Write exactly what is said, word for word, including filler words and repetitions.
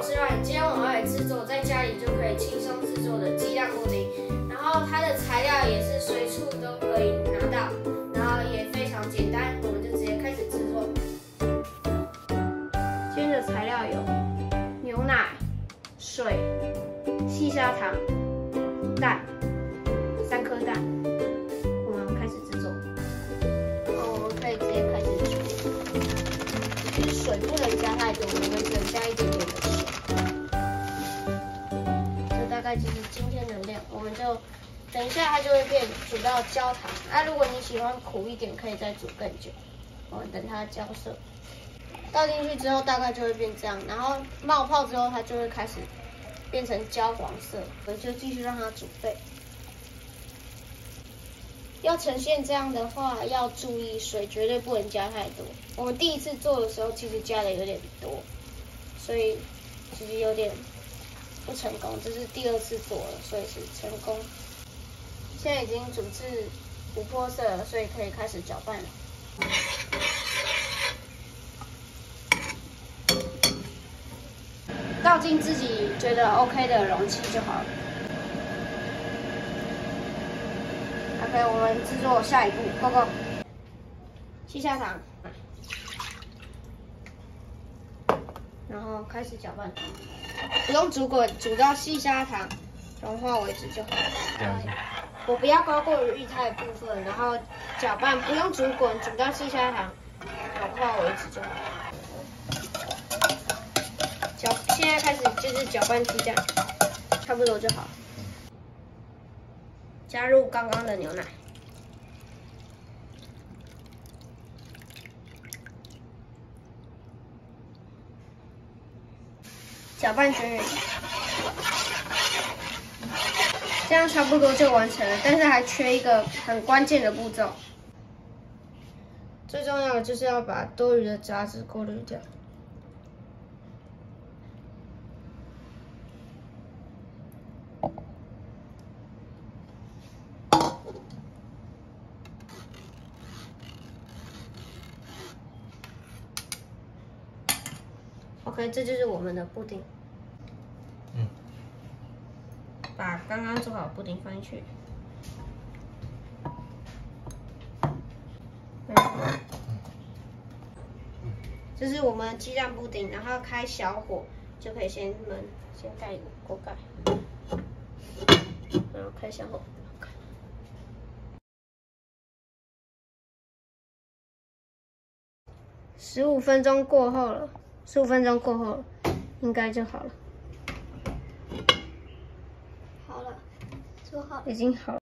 是 Ryan， 今天我们要来制作在家里就可以轻松制作的鸡蛋布丁，然后它的材料也是随处都可以拿到，然后也非常简单，我们就直接开始制作。今天的材料有牛奶、水、细砂糖、蛋，三颗蛋。我们开始制作。哦，我们可以直接开始煮。其实水不能加太多，我们只能加一点点的水。这大概就是今天的量，我们就等一下它就会变煮到焦糖。啊，如果你喜欢苦一点，可以再煮更久。我们等它焦色。倒进去之后大概就会变这样，然后冒泡之后它就会开始变成焦黄色，我们就继续让它煮沸。要呈现这样的话，要注意水绝对不能加太多。我们第一次做的时候其实加的有点多，所以其实有点不成功。这是第二次做了，所以是成功。现在已经煮至琥珀色了，所以可以开始搅拌了。倒进自己觉得 OK 的容器就好了。OK， 我们制作下一步 ，Go Go。细砂糖，然后开始搅拌，不用煮滚，煮到细砂糖融化为止就好了。我不要高过于液态的部分，然后搅拌，不用煮滚，煮到细砂糖融化为止就好了。搅，现在开始就是搅拌鸡蛋，差不多就好。加入刚刚的牛奶，搅拌均匀，这样差不多就完成了。但是还缺一个很关键的步骤，最重要的就是要把多余的杂质过滤掉。OK， 这就是我们的布丁。嗯。把刚刚做好的布丁放进去。嗯。这是我们鸡蛋布丁，然后开小火就可以先焖，先盖锅盖，然后开小火。十五分钟过后了。十五分钟过后，应该就好了。好了，做好了，已经好了。